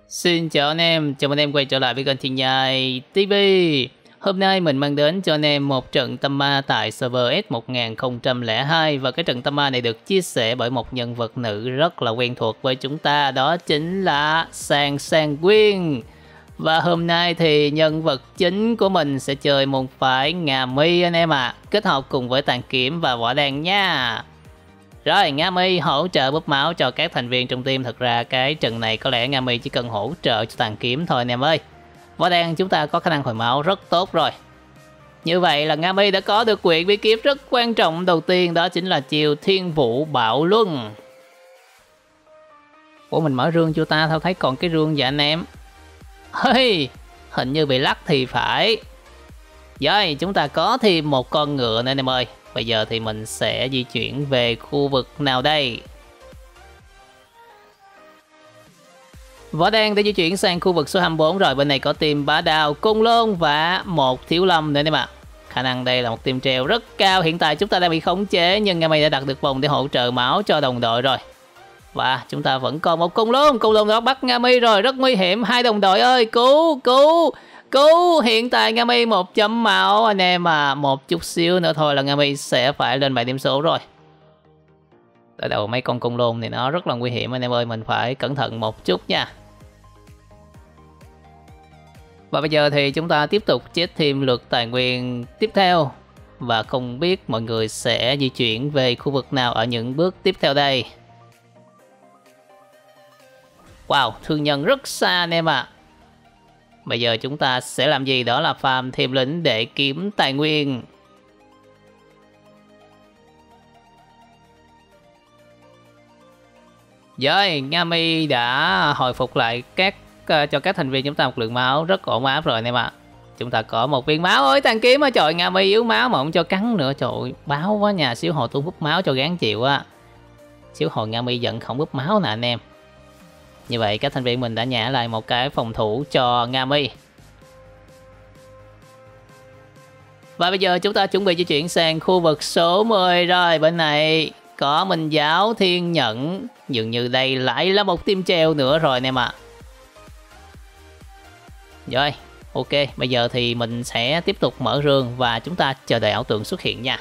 Xin chào anh em, chào mừng anh em quay trở lại với kênh Thiên Nhai TV. Hôm nay mình mang đến cho anh em một trận tâm ma tại server S1002. Và cái trận tâm ma này được chia sẻ bởi một nhân vật nữ rất là quen thuộc với chúng ta. Đó chính là Sang Quyên. Và hôm nay thì nhân vật chính của mình sẽ chơi môn phái Nga Mi anh em ạ. Kết hợp cùng với tàn kiếm và võ đàn nha. Rồi, Nga Mi hỗ trợ búp máu cho các thành viên trong team. Thật ra cái trận này có lẽ Nga Mi chỉ cần hỗ trợ cho tàn kiếm thôi anh em ơi. Võ đan chúng ta có khả năng hồi máu rất tốt rồi. Như vậy là Nga Mi đã có được quyển bí kíp rất quan trọng đầu tiên. Đó chính là chiêu Thiên Vũ Bạo Luân. Ủa mình mở rương chưa ta? Tao thấy còn cái rương vậy anh em. Hey, hình như bị lắc thì phải. Rồi, chúng ta có thêm một con ngựa nữa anh em ơi. Bây giờ thì mình sẽ di chuyển về khu vực nào đây? Võ Đan đã di chuyển sang khu vực số 24 rồi. Bên này có team Bá Đao, Côn Lôn và một Thiếu Lâm nữa em ạ. Khả năng đây là một team treo rất cao. Hiện tại chúng ta đang bị khống chế, nhưng Nga Mi đã đặt được vòng để hỗ trợ máu cho đồng đội rồi. Và chúng ta vẫn còn một Côn Lôn đó bắt Nga Mi rồi, rất nguy hiểm. Hai đồng đội ơi, cứu. Hiện tại Nga Mi 1 chấm máu anh em à. Một chút xíu nữa thôi là Nga Mi sẽ phải lên 7 điểm số rồi. Tại đầu mấy con Côn Lôn này nó rất là nguy hiểm anh em ơi. Mình phải cẩn thận một chút nha. Và bây giờ thì chúng ta tiếp tục chết thêm lượt tài nguyên tiếp theo. Và không biết mọi người sẽ di chuyển về khu vực nào ở những bước tiếp theo đây. Wow, thương nhân rất xa anh em ạ. Bây giờ chúng ta sẽ làm gì? Đó là farm thêm lính để kiếm tài nguyên. Rồi, Nga Mi đã hồi phục lại cho các thành viên chúng ta một lượng máu rất ổn áp rồi anh em ạ. Chúng ta có một viên máu ơi, tàn kiếm á. Trời, Nga Mi yếu máu mà không cho cắn nữa. Trời, báo quá nhà. Xíu hồi tôi búp máu cho gán chịu á. Xíu hồi Nga Mi giận không búp máu nè anh em. Như vậy các thành viên mình đã nhả lại một cái phòng thủ cho Nga Mi. Và bây giờ chúng ta chuẩn bị di chuyển sang khu vực số 10 rồi. Bên này có Minh Giáo, Thiên Nhẫn. Dường như đây lại là một team treo nữa rồi anh em ạ. Rồi, ok. Bây giờ thì mình sẽ tiếp tục mở rương và chúng ta chờ đợi ảo tượng xuất hiện nha.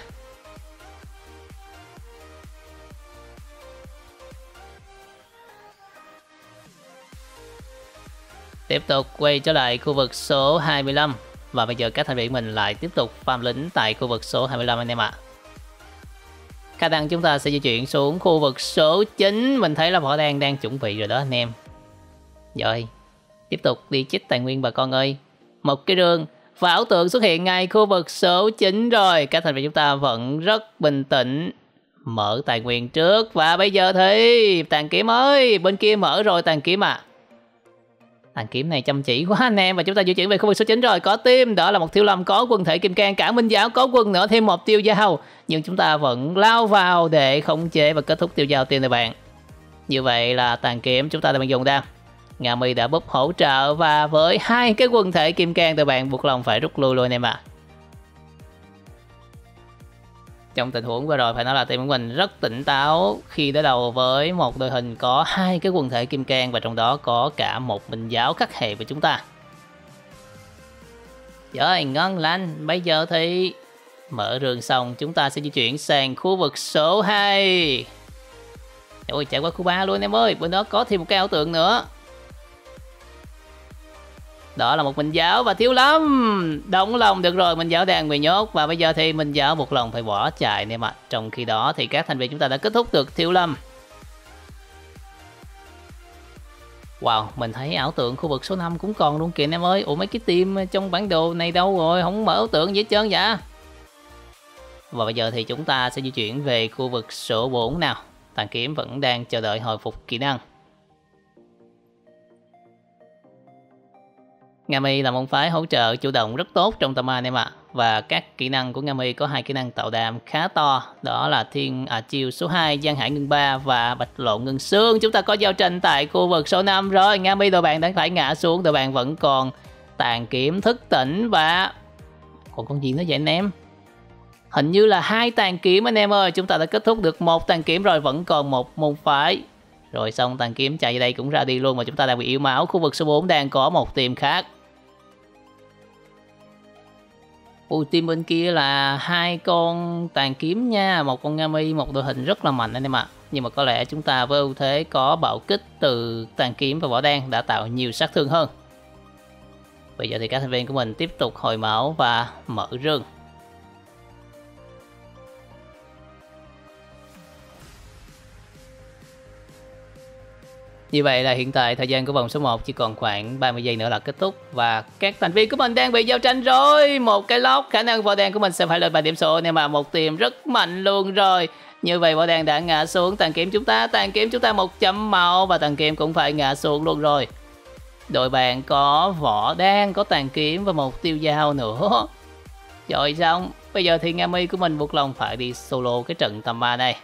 Tiếp tục quay trở lại khu vực số 25. Và bây giờ các thành viên mình lại tiếp tục farm lính tại khu vực số 25 anh em ạ. Khả năng chúng ta sẽ di chuyển xuống khu vực số 9. Mình thấy là Võ Đan đang chuẩn bị rồi đó anh em. Rồi, tiếp tục đi chích tài nguyên bà con ơi. Một cái rương và ảo tượng xuất hiện ngay khu vực số 9 rồi. Các thành viên chúng ta vẫn rất bình tĩnh. Mở tài nguyên trước. Và bây giờ thì tàn kiếm ơi, bên kia mở rồi tàn kiếm à. Tàn kiếm này chăm chỉ quá anh em. Và chúng ta di chuyển về khu vực số 9 rồi. Có team, đó là một Thiếu Lâm, có quân thể Kim Cang, cả Minh Giáo, có quân nữa, thêm một Tiêu Dao. Nhưng chúng ta vẫn lao vào để khống chế và kết thúc Tiêu Dao team này bạn. Như vậy là tàn kiếm chúng ta đang dùng đam. Nga Mi đã búp hỗ trợ và với hai cái quân thể Kim Cang tụi bạn buộc lòng phải rút lui luôn anh em ạ. Trong tình huống vừa rồi phải nói là team của mình rất tỉnh táo khi đối đầu với một đội hình có hai cái quần thể Kim Cang và trong đó có cả một Minh Giáo khắc hệ với chúng ta. Rồi, ngon lành. Bây giờ thì mở rương xong chúng ta sẽ di chuyển sang khu vực số 2. Ôi, chạy qua khu 3 luôn em ơi. Bên đó có thêm một cái ảo tượng nữa. Đó là một Minh Giáo và Thiếu Lâm. Đóng lòng được rồi, Minh Giáo đang bị nhốt. Và bây giờ thì Minh Giáo buộc lòng phải bỏ chạy nè mà. Trong khi đó thì các thành viên chúng ta đã kết thúc được Thiếu Lâm. Wow, mình thấy ảo tượng khu vực số 5 cũng còn luôn kìa anh em ơi. Ủa mấy cái team trong bản đồ này đâu rồi? Không mở ảo tượng gì hết trơn vậy. Và bây giờ thì chúng ta sẽ di chuyển về khu vực số 4 nào. Tàn kiếm vẫn đang chờ đợi hồi phục kỹ năng. Nga Mi là môn phái hỗ trợ chủ động rất tốt trong tâm ma anh em ạ. Và các kỹ năng của Nga Mi có hai kỹ năng tạo đam khá to. Đó là chiêu số 2 Giang Hải Ngân Ba và Bạch Lộ Ngân Xương. Chúng ta có giao tranh tại khu vực số 5 rồi. Nga Mi đội bạn đang phải ngã xuống. Đội bạn vẫn còn tàn kiếm thức tỉnh và còn con gì nữa vậy anh em? Hình như là hai tàn kiếm anh em ơi. Chúng ta đã kết thúc được một tàn kiếm rồi. Vẫn còn một môn phái Rồi xong tàn kiếm chạy về đây cũng ra đi luôn mà chúng ta đang bị yếu máu. Khu vực số 4 đang có một team khác. Ui, team bên kia là 2 con tàn kiếm nha, một con Ngami, một đội hình rất là mạnh anh em ạ. Nhưng mà có lẽ chúng ta với ưu thế có bạo kích từ tàn kiếm và võ đen đã tạo nhiều sát thương hơn. Bây giờ thì các thành viên của mình tiếp tục hồi máu và mở rương. Như vậy là hiện tại thời gian của vòng số 1 chỉ còn khoảng 30 giây nữa là kết thúc. Và các thành viên của mình đang bị giao tranh rồi. Một cái lóc, khả năng võ đen của mình sẽ phải lên 3 điểm số. Nhưng mà một team rất mạnh luôn rồi. Như vậy võ đen đã ngã xuống. Tàn kiếm chúng ta 1 chấm máu. Và tàn kiếm cũng phải ngã xuống luôn rồi. Đội bạn có võ đen, có tàn kiếm và một tiêu dao nữa. Rồi xong, bây giờ thì Ngami của mình buộc lòng phải đi solo cái trận tầm 3 này.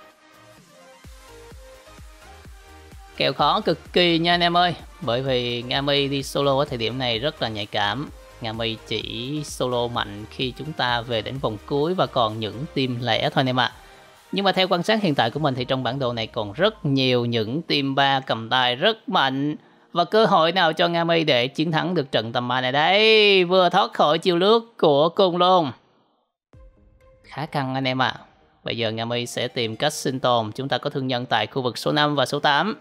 Kèo khó cực kỳ nha anh em ơi. Bởi vì Ngami đi solo ở thời điểm này rất là nhạy cảm. Ngami chỉ solo mạnh khi chúng ta về đến vòng cuối và còn những team lẻ thôi anh em ạ. Nhưng mà theo quan sát hiện tại của mình thì trong bản đồ này còn rất nhiều những team 3 cầm tay rất mạnh. Và cơ hội nào cho Ngami để chiến thắng được trận tầm 3 này đấy. Vừa thoát khỏi chiêu lướt của Cung luôn. Khá căng anh em ạ. Bây giờ Ngami sẽ tìm cách sinh tồn. Chúng ta có thương nhân tại khu vực số 5 và số 8.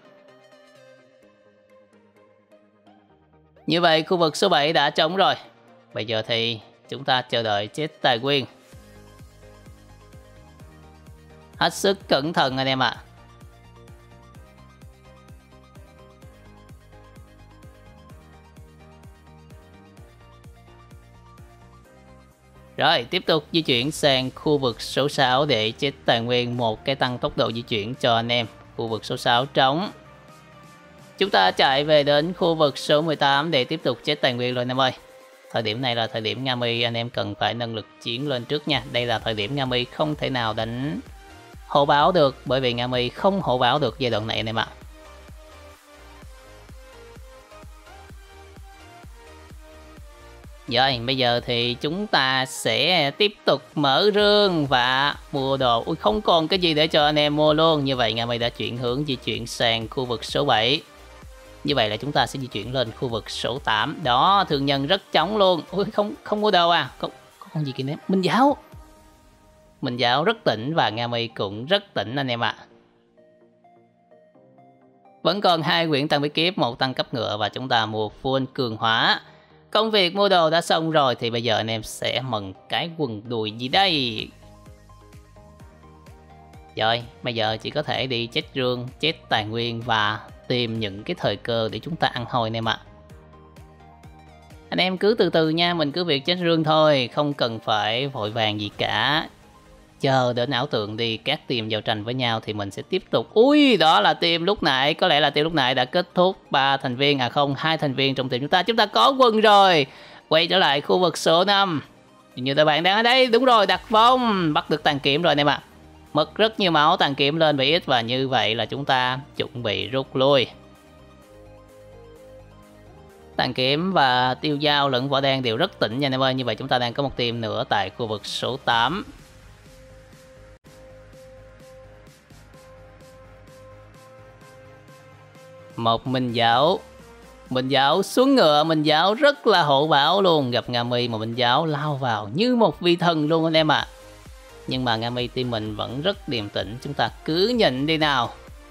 Như vậy khu vực số 7 đã trống rồi. Bây giờ thì chúng ta chờ đợi chết tài nguyên. Hết sức cẩn thận anh em ạ. Rồi tiếp tục di chuyển sang khu vực số 6 để chết tài nguyên, một cái tăng tốc độ di chuyển cho anh em. Khu vực số 6 trống. Chúng ta chạy về đến khu vực số 18 để tiếp tục chết tài nguyên rồi anh em ơi. Thời điểm này là thời điểm Ngami anh em cần phải nâng lực chiến lên trước nha. Đây là thời điểm Ngami không thể nào đánh hộ báo được, bởi vì Ngami không hộ báo được giai đoạn này anh em ạ. Rồi bây giờ thì chúng ta sẽ tiếp tục mở rương và mua đồ. Ui, không còn cái gì để cho anh em mua luôn. Như vậy Ngami đã chuyển hướng di chuyển sang khu vực số 7. Như vậy là chúng ta sẽ di chuyển lên khu vực số 8. Đó, thương nhân rất chóng luôn. Ui, không mua đồ à. Có con gì kìa nè. Minh Giáo rất tỉnh và Ngami cũng rất tỉnh anh em ạ. Vẫn còn 2 quyển tăng bí kíp, 1 tăng cấp ngựa và chúng ta mua full cường hóa. Công việc mua đồ đã xong rồi thì bây giờ anh em sẽ mừng cái quần đùi gì đây. Rồi, bây giờ chỉ có thể đi chết rương, chết tài nguyên và tìm những cái thời cơ để chúng ta ăn hồi anh em ạ. Anh em cứ từ từ nha, mình cứ việc chết rương thôi, không cần phải vội vàng gì cả. Chờ đến ảo tượng đi, các team giao tranh với nhau thì mình sẽ tiếp tục. Ui, đó là team lúc nãy, có lẽ là team lúc nãy đã kết thúc 3 thành viên, à không, 2 thành viên trong team chúng ta có quân rồi. Quay trở lại khu vực số 5. Như các bạn đang ở đây, đúng rồi, đặt vong, bắt được tàn kiếm rồi anh em ạ. Mất rất nhiều máu, tàn kiếm lên bị ít và như vậy là chúng ta chuẩn bị rút lui. Tàn kiếm và tiêu dao lẫn võ đen đều rất tỉnh nha anh em ơi. Như vậy chúng ta đang có một team nữa tại khu vực số 8. Một Minh Giáo xuống ngựa, Minh Giáo rất là hộ bảo luôn. Gặp Ngami mà Minh Giáo lao vào như một vị thần luôn anh em ạ. Nhưng mà Ngami team mình vẫn rất điềm tĩnh. Chúng ta cứ nhịn đi nào.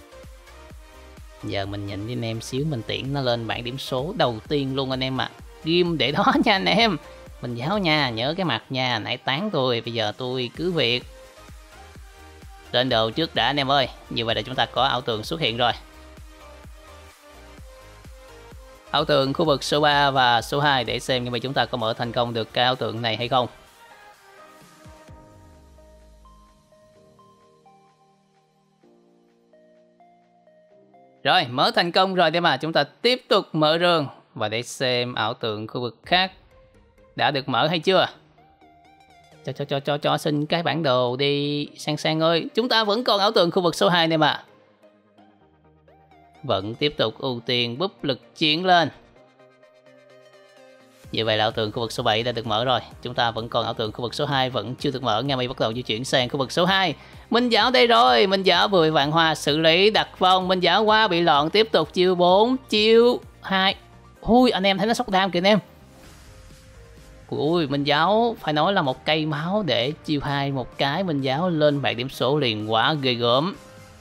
Giờ mình nhịn đi anh em xíu, mình tiễn nó lên bảng điểm số đầu tiên luôn anh em ạ. Ghim để đó nha anh em. Minh Giáo nha, nhớ cái mặt nha, nãy tán tôi, bây giờ tôi cứ việc lên đồ trước đã anh em ơi. Như vậy là chúng ta có ảo tượng xuất hiện rồi. Ảo tượng khu vực số 3 và số 2 để xem như vậy chúng ta có mở thành công được cái ảo tượng này hay không. Rồi, mở thành công rồi để mà chúng ta tiếp tục mở rương và để xem ảo tượng khu vực khác đã được mở hay chưa. Cho xin cái bản đồ đi Sang ơi. Chúng ta vẫn còn ảo tượng khu vực số 2 nè mà. Vẫn tiếp tục ưu tiên búp lực chiến lên. Như vậy là ảo tượng khu vực số 7 đã được mở rồi. Chúng ta vẫn còn ảo tượng khu vực số 2 vẫn chưa được mở. Nga Mi bắt đầu di chuyển sang khu vực số 2. Minh Giảo đây rồi. Minh Giảo vừa bị Vạn Hoa xử lý đặt vòng. Minh Giảo qua bị loạn, tiếp tục chiêu 4, chiêu 2. Ui, anh em thấy nó sốc đam kìa anh em. Ui, Minh Giáo phải nói là một cây máu để chiêu 2 một cái. Minh Giáo lên bảng điểm số liền, quá ghê gớm.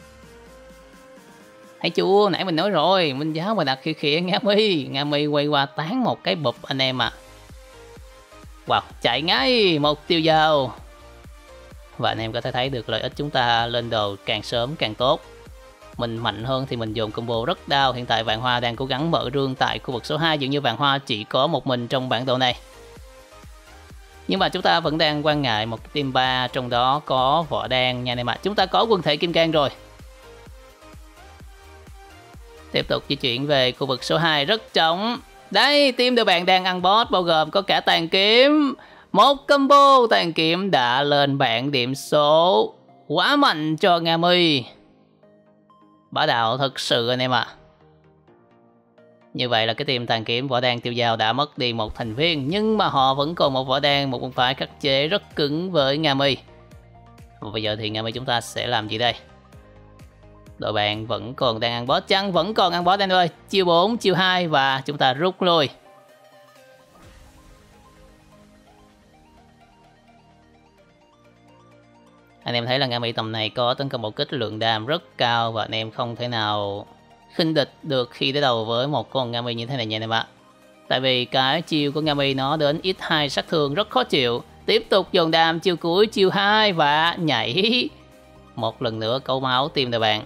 Thấy chưa, nãy mình nói rồi, Minh Giáo mà đặt khịa khịa Nga Mi quay qua tán một cái bụp anh em à. Wow, chạy ngay một tiêu dao. Và anh em có thể thấy được lợi ích chúng ta lên đồ càng sớm càng tốt. Mình mạnh hơn thì mình dồn combo rất đau. Hiện tại Vạn Hoa đang cố gắng mở rương tại khu vực số 2. Dường như Vạn Hoa chỉ có một mình trong bản đồ này. Nhưng mà chúng ta vẫn đang quan ngại một cái team 3, trong đó có Võ Đan nha anh em ạ. Chúng ta có quân thể Kim Cang rồi. Tiếp tục di chuyển về khu vực số 2 rất trống. Đây, team đội bạn đang ăn boss bao gồm có cả Tàn Kiếm. Một combo Tàn Kiếm đã lên bảng điểm số. Quá mạnh cho Nga Mi. Bá đạo thật sự anh em ạ. Như vậy là cái team Tàn Kiếm Võ Đan Tiêu Dao đã mất đi một thành viên. Nhưng mà họ vẫn còn một Võ Đan, một môn phái khắc chế rất cứng với Nga Mi. Và bây giờ thì Nga Mi chúng ta sẽ làm gì đây? Đội bạn vẫn còn đang ăn boss chăng? Vẫn còn ăn boss anh ơi. Chiêu 4, chiêu 2 và chúng ta rút lui. Anh em thấy là Nga Mi tầm này có tấn công bạo kích lượng đam rất cao và anh em không thể nào khinh địch được khi đối đầu với một con Nga Mi như thế này nha anh em ạ. Tại vì cái chiêu của Nga Mi nó đến x2 sát thương rất khó chịu. Tiếp tục dồn đam chiêu cuối, chiêu 2 và nhảy một lần nữa câu máu team đội bạn.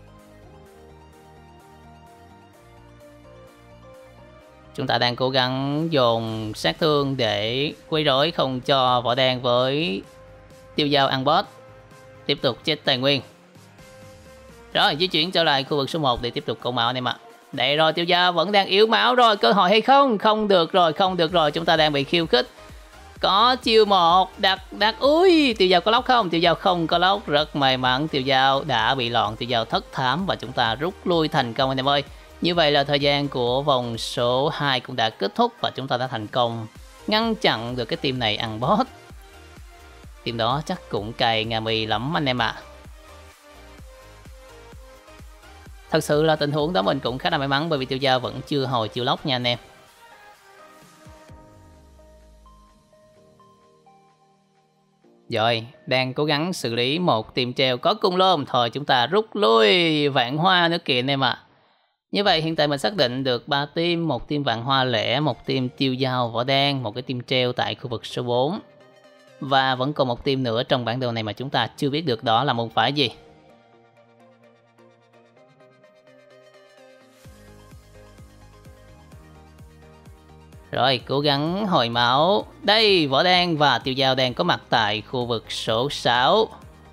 Chúng ta đang cố gắng dồn sát thương để quấy rối không cho Võ Đan với Tiêu Dao ăn boss. Tiếp tục chết tài nguyên. Rồi di chuyển trở lại khu vực số 1 để tiếp tục câu máu anh em ạ. Đây rồi, Tiêu Dao vẫn đang yếu máu rồi, cơ hội hay không? Không được rồi, không được rồi, chúng ta đang bị khiêu khích. Có chiêu 1 đặt ui, Tiêu Dao có lóc không? Tiêu Dao không có lóc, rất may mắn Tiêu Dao đã bị loạn, Tiêu Dao thất thám và chúng ta rút lui thành công anh em ơi. Như vậy là thời gian của vòng số 2 cũng đã kết thúc và chúng ta đã thành công ngăn chặn được cái team này ăn boss. Team đó chắc cũng cày Nga Mi lắm anh em ạ. Thật sự là tình huống đó mình cũng khá là may mắn bởi vì Tiêu Dao vẫn chưa hồi chiêu lóc nha anh em. Rồi, đang cố gắng xử lý một team treo có cung lôn. Thôi chúng ta rút lui. Vạn Hoa nữa kìa anh em ạ. Như vậy hiện tại mình xác định được 3 team, một team Vạn Hoa lẻ, một team Tiêu Dao Võ Đan, một cái team treo tại khu vực số 4. Và vẫn còn một team nữa trong bản đồ này mà chúng ta chưa biết được đó là môn phái gì. Rồi, cố gắng hồi máu. Đây, Võ Đan và Tiêu Dao đang có mặt tại khu vực số 6.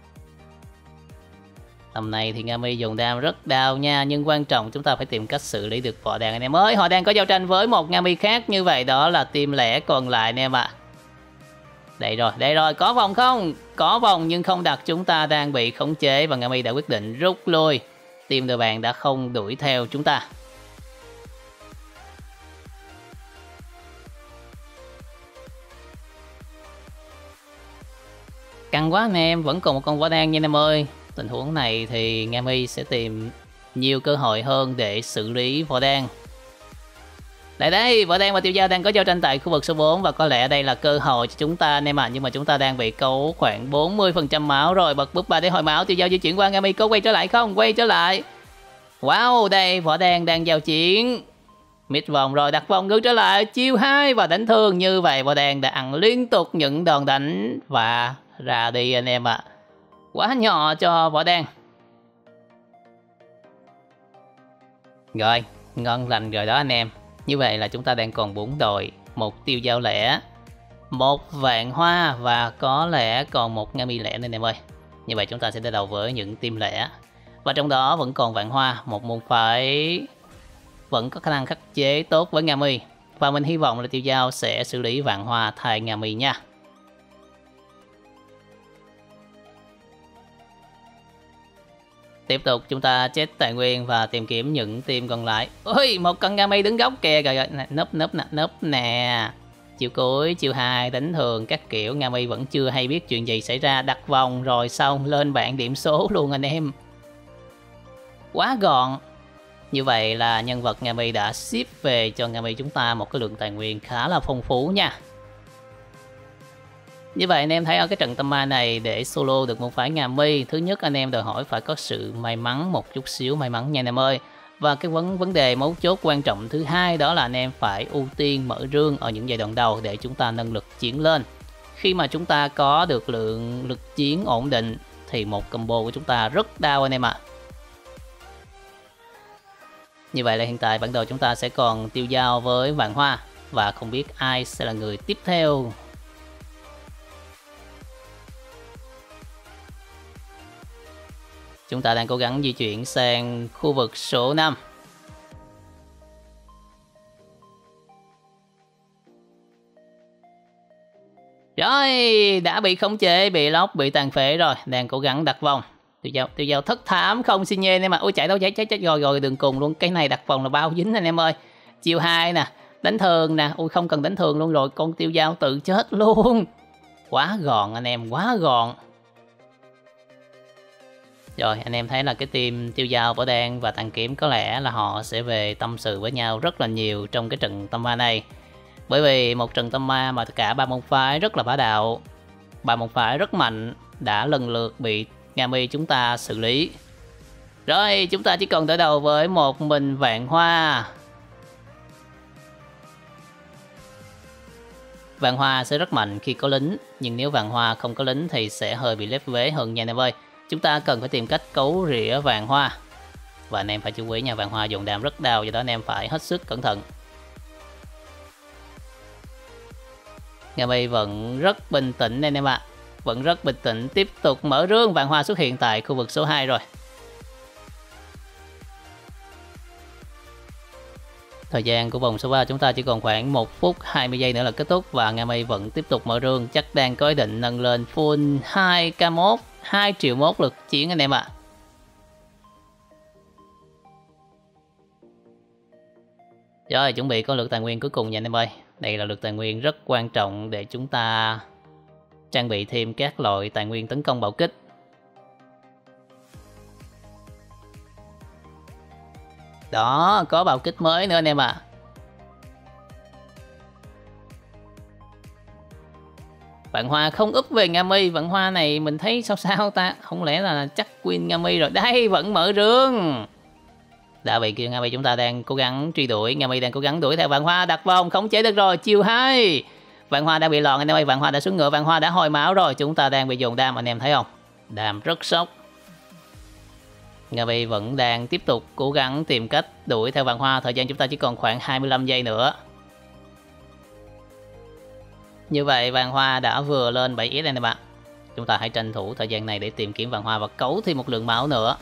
Tầm này thì Nga Mi dùng đam rất đau nha. Nhưng quan trọng chúng ta phải tìm cách xử lý được Võ Đan anh em ơi. Họ đang có giao tranh với một Nga Mi khác. Như vậy đó là team lẻ còn lại anh em ạ. Đây rồi, có vòng không? Có vòng nhưng không đặt, chúng ta đang bị khống chế và Nga Mi đã quyết định rút lui. Team đội bạn đã không đuổi theo chúng ta. Căng quá anh em, vẫn còn một con Võ Đan nha anh em ơi. Tình huống này thì Nga Mi sẽ tìm nhiều cơ hội hơn để xử lý Võ Đan. Đây, Võ Đan và Tiêu Dao đang có giao tranh tại khu vực số 4 và có lẽ đây là cơ hội cho chúng ta anh em ạ. Nhưng mà chúng ta đang bị cấu khoảng 40% máu rồi. Bật búp 3 để hồi máu. Tiêu Dao di chuyển qua, Nga Mi có quay trở lại không? Quay trở lại. Wow, đây Võ Đan đang giao chiến. Mid vòng rồi, đặt vòng ngược trở lại. Chiêu 2 và đánh thương. Như vậy Võ Đan đã ăn liên tục những đòn đánh và ra đi anh em ạ. Quá nhỏ cho Võ Đan. Rồi, ngon lành rồi đó anh em. Như vậy là chúng ta đang còn 4 đội, một Tiêu Dao lẻ, một Vạn Hoa và có lẽ còn một Nga Mi lẻ nên em ơi. Như vậy chúng ta sẽ đối đầu với những team lẻ. Và trong đó vẫn còn Vạn Hoa, một môn phái vẫn có khả năng khắc chế tốt với Nga Mi. Và mình hy vọng là Tiêu Dao sẽ xử lý Vạn Hoa thay Nga Mi nha. Tiếp tục chúng ta chết tài nguyên và tìm kiếm những team còn lại. Ôi, một con Gami đứng góc kìa, rồi núp nè. Chiều cuối, chiều 2 đánh thường các kiểu, Gami vẫn chưa hay biết chuyện gì xảy ra, đặt vòng rồi xong lên bảng điểm số luôn anh em. Quá gọn. Như vậy là nhân vật Gami đã ship về cho Gami chúng ta một cái lượng tài nguyên khá là phong phú nha. Như vậy anh em thấy ở cái trận Tama này để solo được một phái Gami, thứ nhất anh em đòi hỏi phải có sự may mắn, một chút xíu may mắn nha anh em ơi. Và cái vấn đề mấu chốt quan trọng thứ hai đó là anh em phải ưu tiên mở rương ở những giai đoạn đầu để chúng ta nâng lực chiến lên. Khi mà chúng ta có được lượng lực chiến ổn định thì một combo của chúng ta rất đau anh em ạ. Như vậy là hiện tại bản đồ chúng ta sẽ còn Tiêu Dao với Vạn Hoa và không biết ai sẽ là người tiếp theo. Chúng ta đang cố gắng di chuyển sang khu vực số 5. Rồi, đã bị khống chế, bị lóc, bị tàn phế rồi. Đang cố gắng đặt vòng. Tiêu Dao thất thảm không xin nhê em mà. Ôi chạy đâu, chết rồi đường cùng luôn. Cái này đặt vòng là bao dính anh em ơi. Chiều 2 nè, đánh thường nè. Ôi không cần đánh thường luôn rồi, con Tiêu Dao tự chết luôn. Quá gọn anh em, quá gọn. Rồi anh em thấy là cái team Tiêu Dao, Võ Đan và Tàn Kiếm có lẽ là họ sẽ về tâm sự với nhau rất là nhiều trong cái trận Tama này. Bởi vì một trận Tama mà cả ba môn phái rất là bá đạo, ba môn phái rất mạnh đã lần lượt bị Gami chúng ta xử lý. Rồi chúng ta chỉ còn đối đầu với một mình Vạn Hoa. Vạn Hoa sẽ rất mạnh khi có lính, nhưng nếu Vạn Hoa không có lính thì sẽ hơi bị lép vế hơn nha anh em ơi. Chúng ta cần phải tìm cách cấu rỉa Vạn Hoa. Và anh em phải chú ý nha, Vạn Hoa dùng đam rất đau, do đó anh em phải hết sức cẩn thận. Gami vẫn rất bình tĩnh anh em ạ. Vẫn rất bình tĩnh, tiếp tục mở rương. Vạn Hoa xuất hiện tại khu vực số 2 rồi. Thời gian của vòng số 3 chúng ta chỉ còn khoảng 1 phút 20 giây nữa là kết thúc. Và Gami vẫn tiếp tục mở rương, chắc đang có ý định nâng lên full 2k1, 2 triệu mốt lực chiến anh em ạ. Rồi chuẩn bị có lượt tài nguyên cuối cùng nha anh em ơi. Đây là lượt tài nguyên rất quan trọng để chúng ta trang bị thêm các loại tài nguyên tấn công bạo kích. Đó, có bạo kích mới nữa anh em ạ. Vạn Hoa không úp về Gami. Vạn Hoa này mình thấy sao ta, không lẽ là chắc win Gami rồi. Đây vẫn mở rương. Đã bị kia Gami chúng ta đang cố gắng truy đuổi. Gami đang cố gắng đuổi theo Vạn Hoa, đặt vòng khống chế được rồi. Chiều 2 Vạn Hoa đã bị lòn anh em ơi. Vạn Hoa đã xuống ngựa, Vạn Hoa đã hồi máu rồi. Chúng ta đang bị dùng đam anh em thấy không, đam rất sốc. Gami vẫn đang tiếp tục cố gắng tìm cách đuổi theo Vạn Hoa. Thời gian chúng ta chỉ còn khoảng 25 giây nữa. Như vậy Vạn Hoa đã vừa lên 7x anh em ạ. Chúng ta hãy tranh thủ thời gian này để tìm kiếm Vạn Hoa và cấu thêm một lượng máu nữa.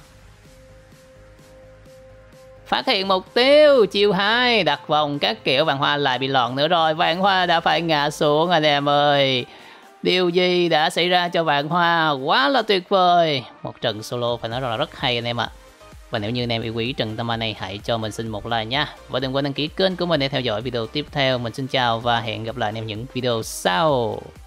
Phát hiện mục tiêu, chiều 2 đặt vòng các kiểu. Vạn Hoa lại bị lòn nữa rồi. Vạn Hoa đã phải ngã xuống anh em ơi. Điều gì đã xảy ra cho Vạn Hoa, quá là tuyệt vời. Một trận solo phải nói là rất hay anh em ạ. Và nếu như anh em yêu quý trận Tama này, hãy cho mình xin một like nha. Và đừng quên đăng ký kênh của mình để theo dõi video tiếp theo. Mình xin chào và hẹn gặp lại anh em những video sau.